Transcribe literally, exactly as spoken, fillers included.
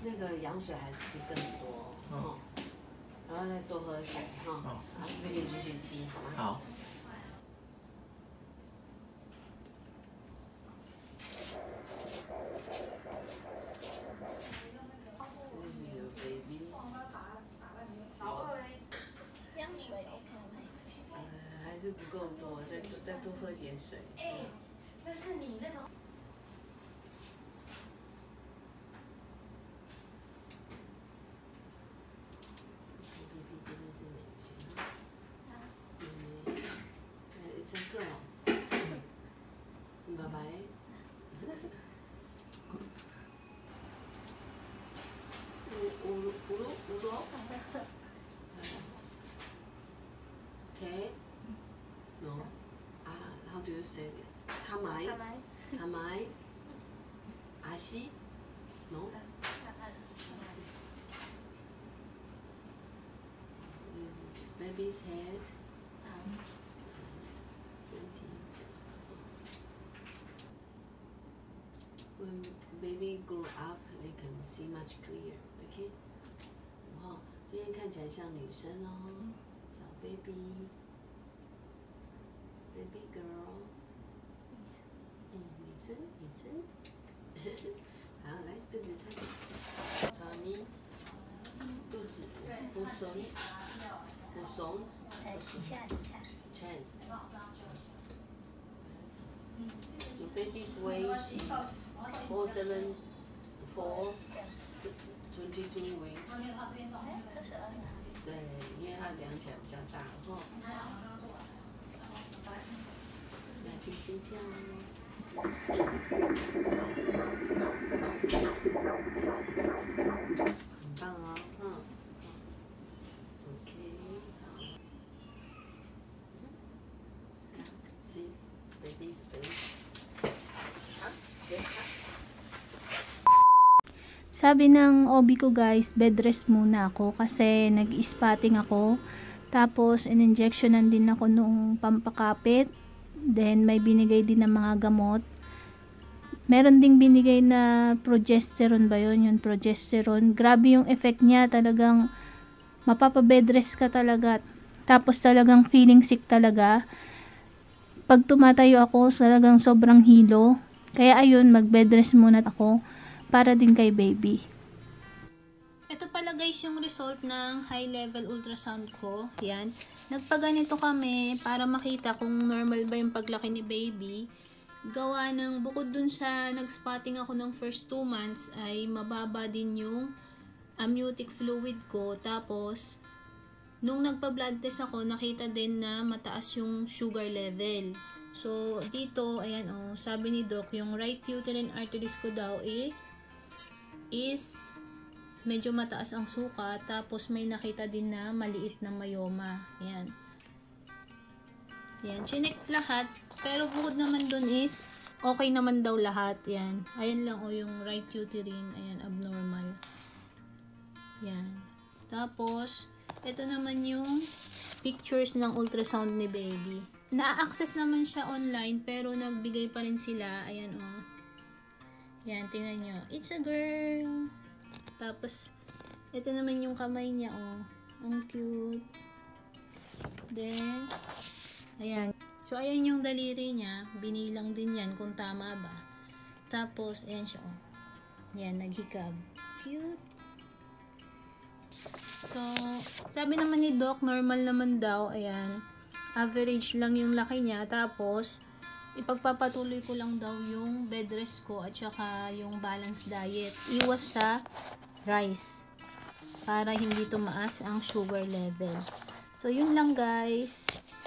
那个羊水还是不是很多哦，然后再多喝水哈。好，这边继续积好吗？好。 羊水 OK 吗？ 呃，还是不够多，再再多喝点水。哎，那是你那个。 It's a girl. Bye bye. Ulu ulu ulu. Te. No. Ah, how do you say it? Kamai. Kamai. Ashi. No. This is baby's head. When baby grow up, they can see much clearer. Okay. 哇，今天看起来像女生哦，小 baby, baby girl。嗯，女生，女生。好，来肚子擦擦。tummy， 肚子，不松，不松， 哎，一下一下。 chin。 Your baby's weight is four seven four twenty two weeks. 对，因为它量起来比较大哈。来听心跳哦。很棒哦，嗯。OK， 好。See, baby's face. Sabi ng O B ko guys, bed rest muna ako kasi nag-spotting ako. Tapos in-injectionan din ako nung pampakapit. Then may binigay din ng mga gamot. Meron ding binigay na progesterone ba yun? Yung progesterone. Grabe yung effect niya. Talagang mapapa-bed rest ka talaga. Tapos talagang feeling sick talaga. Pag tumatayo ako, talagang sobrang hilo. Kaya ayun, mag-bed rest muna ako para din kay baby. Ito pala guys yung result ng high level ultrasound ko. Yan. Nagpaganito kami para makita kung normal ba yung paglaki ni baby. Gawa ng bukod dun sa nag-spotting ako ng first two months ay mababa din yung amniotic fluid ko. Tapos nung nagpa-blood test ako, nakita din na mataas yung sugar level. So, dito, ayan o, oh, sabi ni Doc, yung right uterine arteries ko daw is, is medyo mataas ang suka. Tapos, may nakita din na maliit na myoma. Ayan. Ayan, chinek lahat. Pero, bukod naman dun is, okay naman daw lahat. Ayan. Ayan lang o, oh, yung right uterine. Ayan, abnormal. Ayan. Tapos, ito naman yung pictures ng ultrasound ni baby. Na-access naman siya online pero nagbigay pa rin sila. Ayan o. Oh. Ayan, tingnan nyo. It's a girl. Tapos, ito naman yung kamay niya o. Oh. Ang cute. Then, ayan. So, ayan yung daliri niya. Binilang din yan kung tama ba. Tapos, ayan siya o. Oh. Ayan, naghikab. Cute. So, sabi naman ni Doc, normal naman daw. Ayan. Average lang yung laki niya. Tapos, ipagpapatuloy ko lang daw yung bed rest ko at saka yung balanced diet. Iwas sa rice. Para hindi tumaas ang sugar level. So, yun lang guys.